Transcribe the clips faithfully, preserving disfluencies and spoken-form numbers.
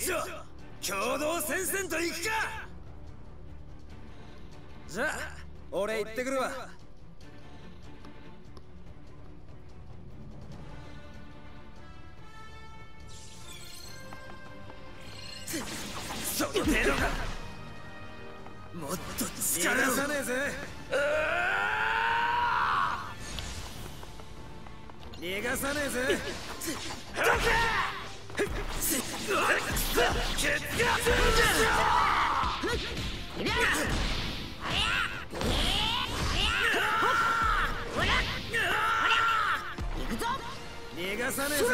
一丁共同戦線と行くか。じゃあ俺行ってくるわ。その程度か。もっと力出さねえぜ。逃がさねえぜ。逃がさねえぜ。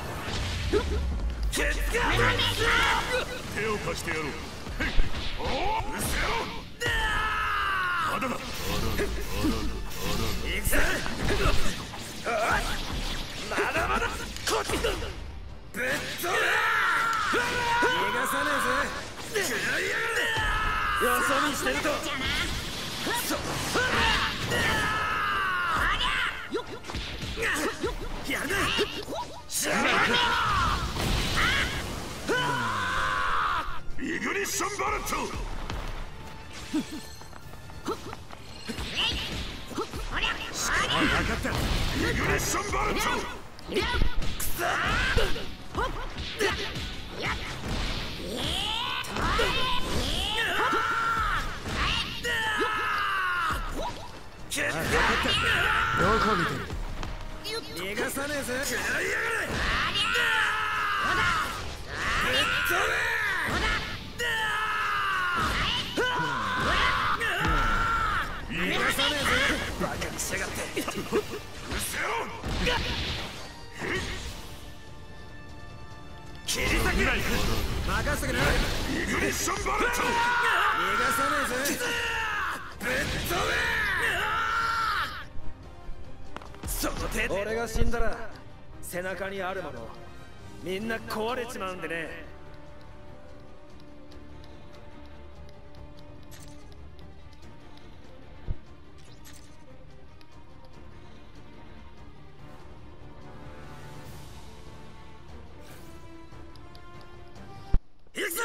手を貸してやろう。おお、うせろ。まだだ。 行くぜ。まだまだこっちだ。ぶっ飛べ。逃がさねえぜ。よそ見してるとそやるな。しゃイグニッションバレット。分かった。イグニッションバレット。くそどこ見てる。逃がさねえぜ。逃がさねえぜ。バカにしやがって。うせろ。切り裂け。任せてくれ。 イグニッションバレット。 逃がさねえぜ。ぶっ飛べ。その手で俺が死んだら背中にあるものみんな壊れちまうんでね。行くぞ。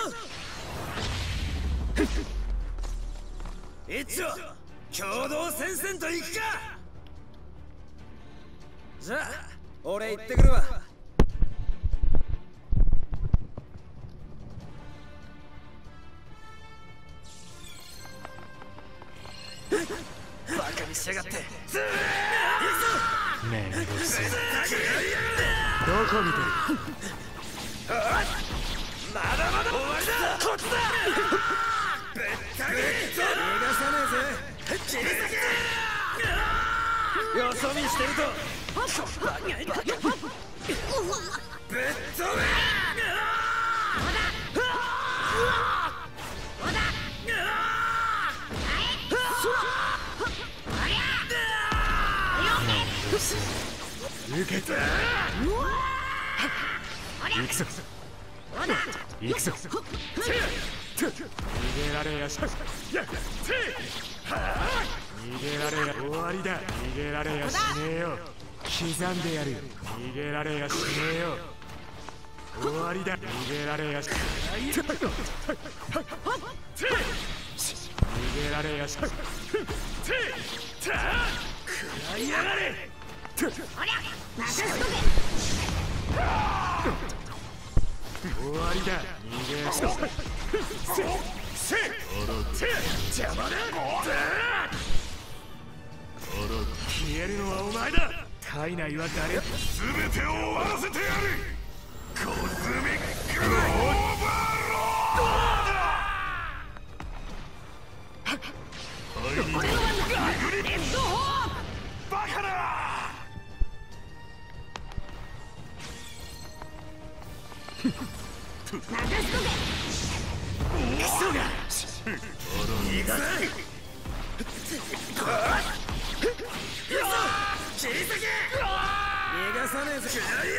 一丁共同戦線と行くか。じゃあ俺行ってくるわ。バカにしやがって。 めんどくせえ。どこ見てる。 まだまだ終わりだ。こっちだ。ぶった切逃がさねえぜ。切り裂け。よそ見してるとぶっ飛べ。 受けた。行くぞ行くぞ。逃げられやし。逃げられや。終わりだ。逃げられやしねえよ。刻んでやる。逃げられやしねえよ。終わりだ。逃げられやし。逃げられやし。食らいやがれ。終わりだ。逃げやし。邪魔だ。消えるのはお前だ。体内は誰。 全てを終わらせてやる。コズミックオーバーロード。イグニッションバカだ。クソが。逃がせ。切り裂け。 逃がさねえぜ。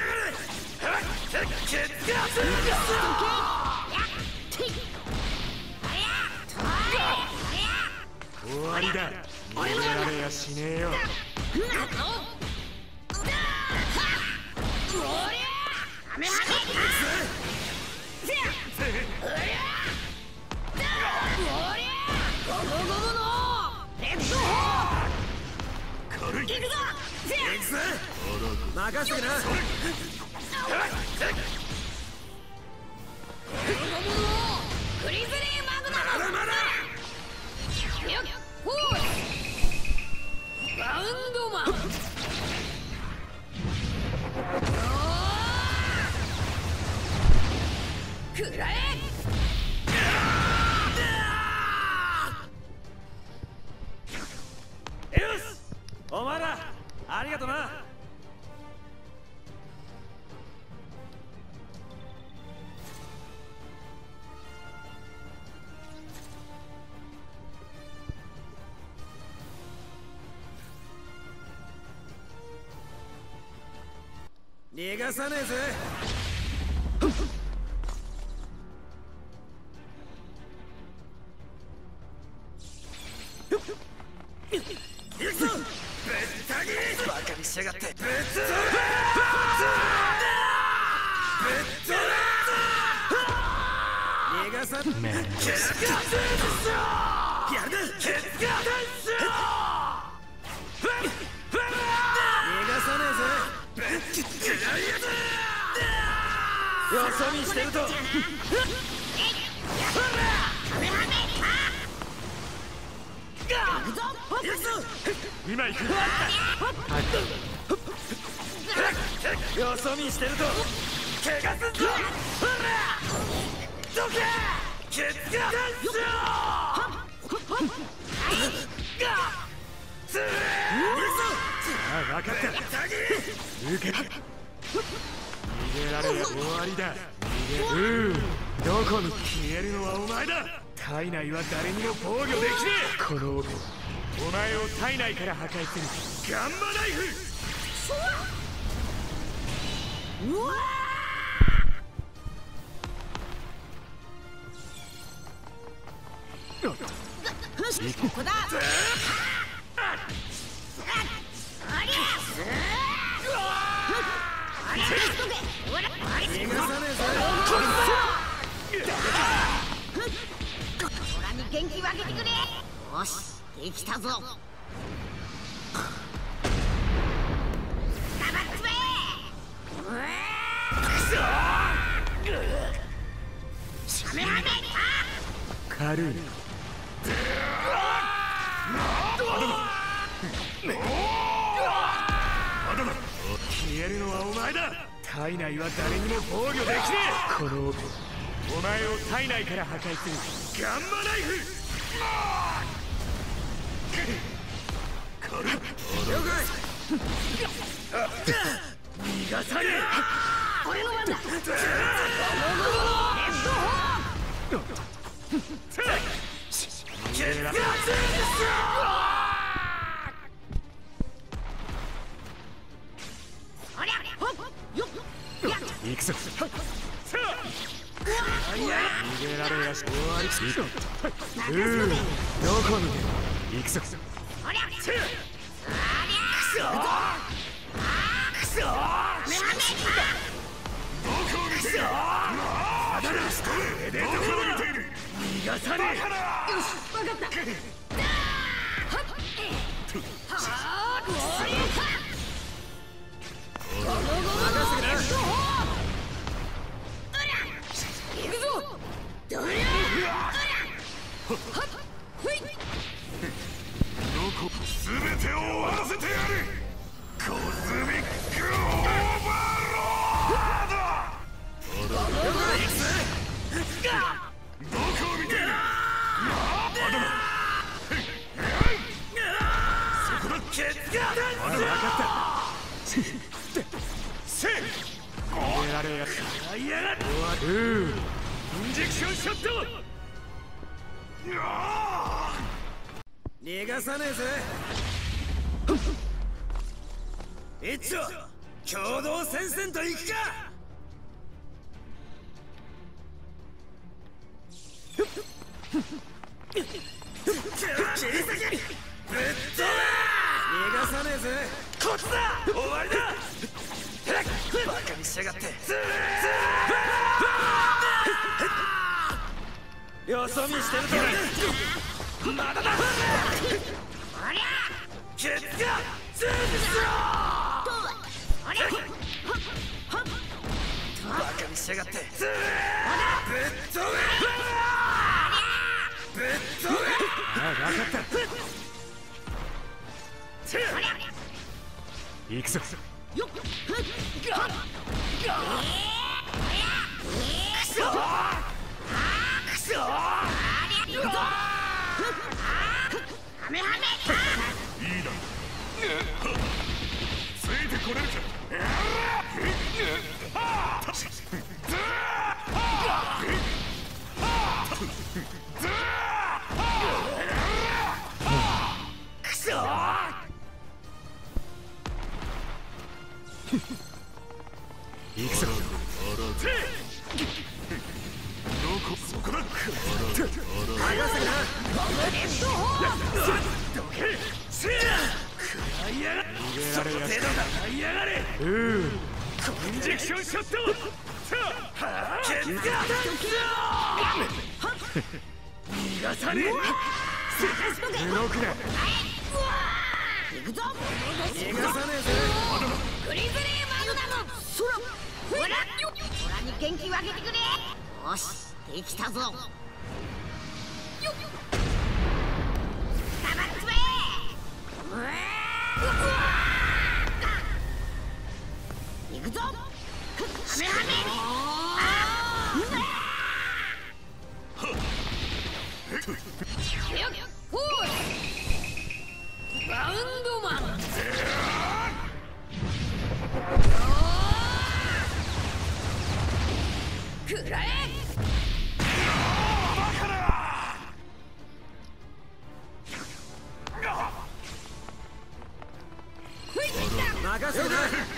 終わりだ。逃げられやしねえよ。 行くぞ。 行くぜ。任せてな。 グリズリーマグナム。 まだまだ。 よっほーバウンドマン。くらえ。 よし、お前らありがとな。逃がさねえぜ。行くぞ。ぶった切り。バカにしやがって。ぶっつぶっつ逃がさん。めんどくさい。やるな。ケツが逃がさねえぜ。よそ見してると。今行く。よそ見してると怪我すんぞ。どけ。ケツがああ、分かった。受け。逃げられる。終わりだ。逃げ。うん。どこに消えるのはお前だ。体内は誰にも防御できねえ。このオペ、お前を体内から破壊するガンマナイフ。うわここだ。 逃がさねえぞ。 オラに元気をあげてくれ。よし、できたぞ。 軽い。 消えるのはお前だ。 体内は誰にも防御できねえ。このオペ、お前を体内から破壊するガンマナイフ。了解。逃がさねえ。 俺の番だ。 行くぞ。逃げられやし終わり。うん、どこに行くぞ。 逃がさねえ。 よし、分かった。行くぞ。どりゃ。 すべてを終わらせてやる。コズミックオーバーロード。どこを見ている。そこだ。ケツが分かった。 せ逃げられやしいやがる。 うん、 インジェクションショット。逃がさねえぜ。一丁共同戦線と行くか。切り裂け。ぶっ飛べ。逃がさねえぜ。こっちだ。終わりだ。バカにしやがって。よそ見してるとまだだ。ケツが通じしろ。バカにしやがって。ぶっ飛べ。ぶっ飛べ。 ああ、分かった。行くぞ。 よっ。くそ。くそ。いいだ。ついてこれるか。くそ。 行くぞ。 そこだ。インジェクションショット。逃がさねえ。 動くな。 行くぞ。逃がさねえぜ。グリズリーマグナム。そら。ほら。ほらに元気をあげてくれ。よし、できたぞ。よっ。ガバッツめ。行くぞ。ハメハメ。バウンドマン。くらえ。任せな。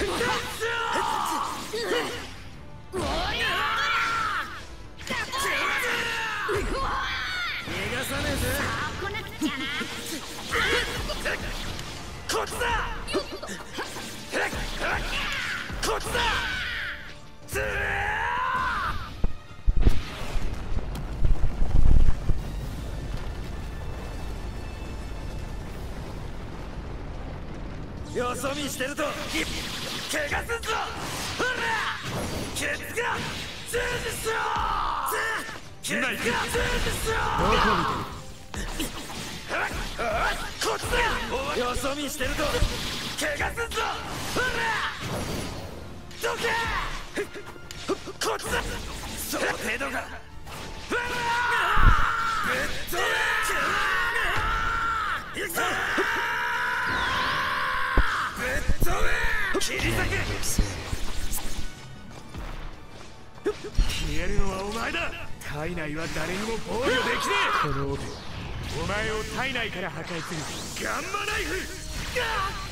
逃がさねえぜ。来なくちゃな。こっちだ。こっちだ。つよそ見してると怪我すんぞ。ほらケツが通じしろ。ケツが通じしろ。 どこ見てる。 こっちだ。よそ見してると怪我すんぞ。ほらどけ。こっちだ。その程度が。ほらぶっ飛べ。行くぞ。切り裂け。 消えるのはお前だ。体内は誰にも防御できねえ。 このオペお前を体内から破壊するガンマナイフ。